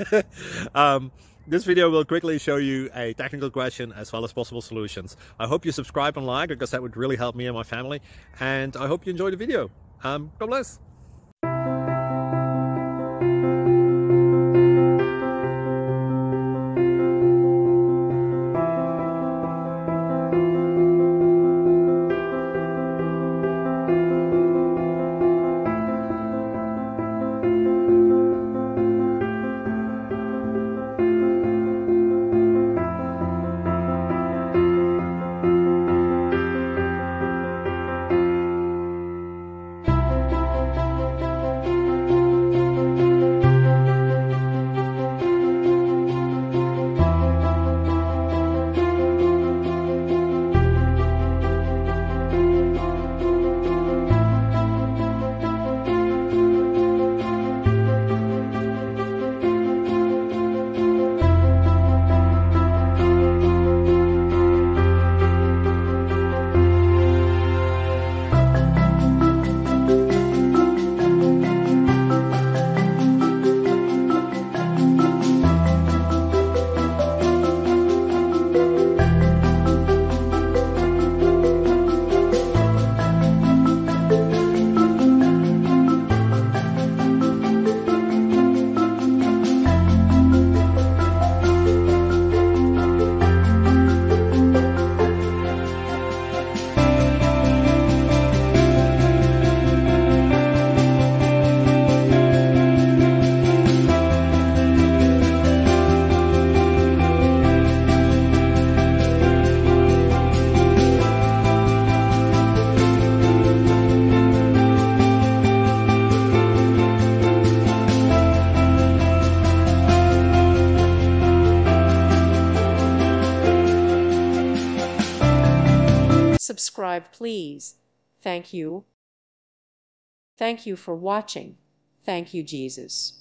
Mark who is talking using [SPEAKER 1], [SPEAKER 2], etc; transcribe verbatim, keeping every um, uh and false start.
[SPEAKER 1] um, this video will quickly show you a technical question as well as possible solutions. I hope you subscribe and like, because that would really help me and my family. And I hope you enjoy the video. Um, God bless.
[SPEAKER 2] Subscribe, please. Thank you. Thank you for watching. Thank you, Jesus.